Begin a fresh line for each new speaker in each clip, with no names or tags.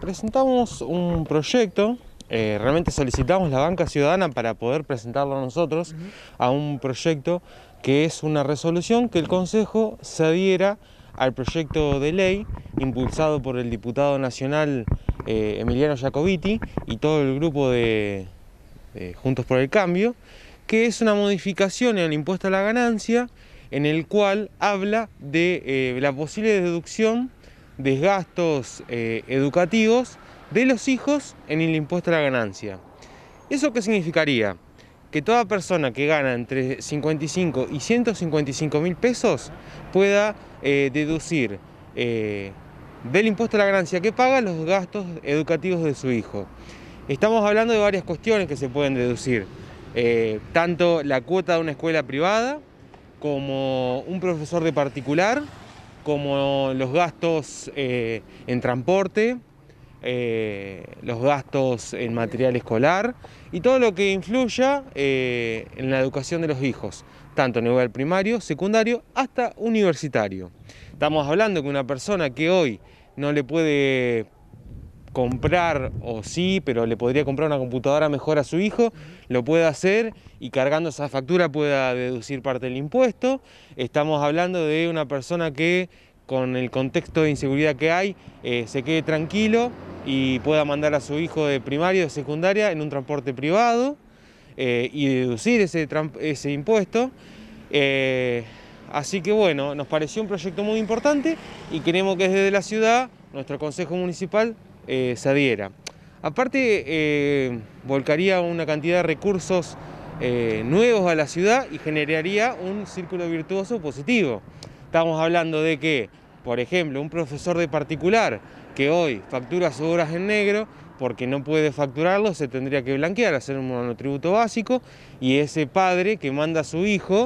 Presentamos un proyecto, realmente solicitamos la banca ciudadana para poder presentarlo a nosotros a un proyecto que es una resolución que el Consejo se adhiera al proyecto de ley impulsado por el diputado nacional Emiliano Jacobiti y todo el grupo de Juntos por el Cambio, que es una modificación en el impuesto a la ganancia en el cual habla de la posible deducción de gastos educativos de los hijos en el impuesto a la ganancia. ¿Eso qué significaría? Que toda persona que gana entre 55 y 155 mil pesos pueda deducir del impuesto a la ganancia que paga los gastos educativos de su hijo. Estamos hablando de varias cuestiones que se pueden deducir, tanto la cuota de una escuela privada, como un profesor de particular, como los gastos en transporte, los gastos en material escolar y todo lo que influya en la educación de los hijos, tanto a nivel primario, secundario, hasta universitario. Estamos hablando que una persona que hoy no le puede comprar, o sí, pero le podría comprar una computadora mejor a su hijo, lo puede hacer y cargando esa factura pueda deducir parte del impuesto. Estamos hablando de una persona que con el contexto de inseguridad que hay se quede tranquilo y pueda mandar a su hijo de primaria o de secundaria en un transporte privado y deducir ese impuesto. Así que bueno, nos pareció un proyecto muy importante y queremos que desde la ciudad, nuestro Consejo Municipal, se adhiera. Aparte, volcaría una cantidad de recursos nuevos a la ciudad y generaría un círculo virtuoso positivo. Estamos hablando de que, por ejemplo, un profesor de particular que hoy factura sus horas en negro, porque no puede facturarlo, se tendría que blanquear, hacer un monotributo básico, y ese padre que manda a su hijo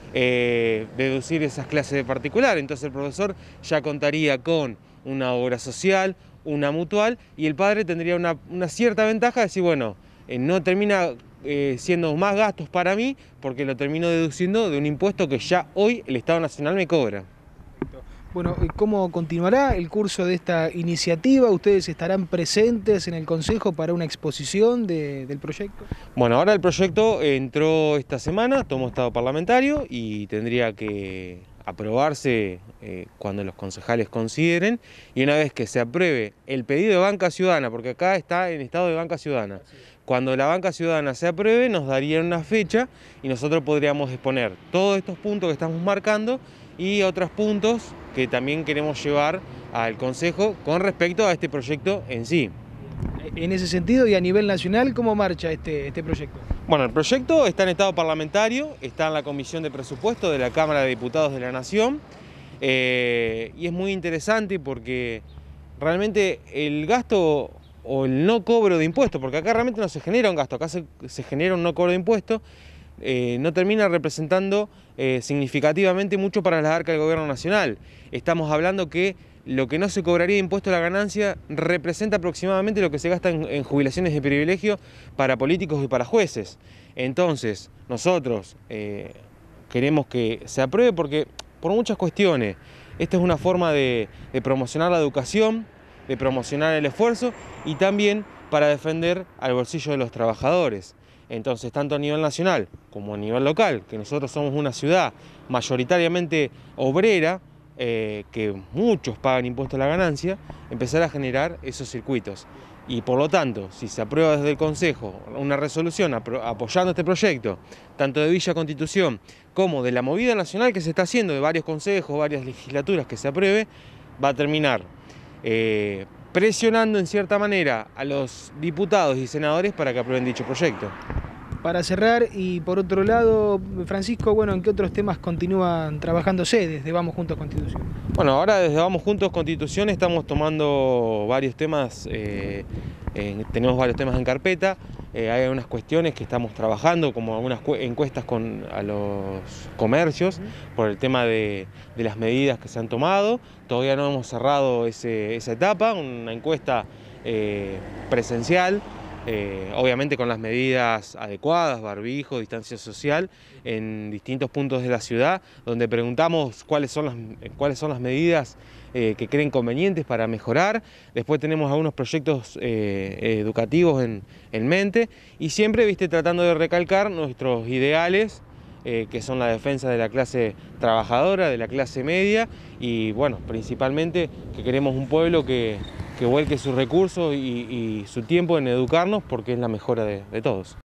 deducir esas clases de particular. Entonces el profesor ya contaría con una obra social, una mutual, y el padre tendría una cierta ventaja de decir, bueno, no termina siendo más gastos para mí porque lo termino deduciendo de un impuesto que ya hoy el Estado Nacional me cobra.
Bueno, ¿cómo continuará el curso de esta iniciativa? ¿Ustedes estarán presentes en el Consejo para una exposición del proyecto?
Bueno, ahora el proyecto entró esta semana, tomó estado parlamentario y tendría que aprobarse cuando los concejales consideren, y una vez que se apruebe el pedido de banca ciudadana, porque acá está en estado de banca ciudadana, cuando la banca ciudadana se apruebe nos darían una fecha y nosotros podríamos exponer todos estos puntos que estamos marcando y otros puntos que también queremos llevar al Consejo con respecto a este proyecto en sí.
En ese sentido y a nivel nacional, ¿cómo marcha este proyecto?
Bueno, el proyecto está en estado parlamentario, está en la Comisión de Presupuesto de la Cámara de Diputados de la Nación y es muy interesante porque realmente el gasto o el no cobro de impuestos, porque acá realmente no se genera un gasto, acá se genera un no cobro de impuestos, no termina representando significativamente mucho para las arcas del gobierno nacional. Estamos hablando que lo que no se cobraría de impuesto a la ganancia representa aproximadamente lo que se gasta en jubilaciones de privilegio para políticos y para jueces. Entonces, nosotros queremos que se apruebe porque por muchas cuestiones. Esta es una forma de promocionar la educación, de promocionar el esfuerzo y también para defender al bolsillo de los trabajadores. Entonces, tanto a nivel nacional como a nivel local, que nosotros somos una ciudad mayoritariamente obrera, que muchos pagan impuestos a la ganancia, empezar a generar esos circuitos. Y por lo tanto, si se aprueba desde el Consejo una resolución apoyando este proyecto, tanto de Villa Constitución como de la movida nacional que se está haciendo, de varios consejos, varias legislaturas que se apruebe, va a terminar presionando en cierta manera a los diputados y senadores para que aprueben dicho proyecto.
Para cerrar, y por otro lado, Francisco, bueno, ¿en qué otros temas continúan trabajándose desde Vamos Juntos Constitución?
Bueno, ahora desde Vamos Juntos Constitución estamos tomando varios temas, tenemos varios temas en carpeta, hay algunas cuestiones que estamos trabajando, como algunas encuestas a los comercios, por el tema de las medidas que se han tomado. Todavía no hemos cerrado esa etapa, una encuesta presencial, obviamente con las medidas adecuadas, barbijo, distancia social, en distintos puntos de la ciudad, donde preguntamos cuáles son las medidas que creen convenientes para mejorar. Después tenemos algunos proyectos educativos en mente y siempre, viste, tratando de recalcar nuestros ideales, que son la defensa de la clase trabajadora, de la clase media y, bueno, principalmente que queremos un pueblo que vuelque sus recursos y su tiempo en educarnos porque es la mejora de todos.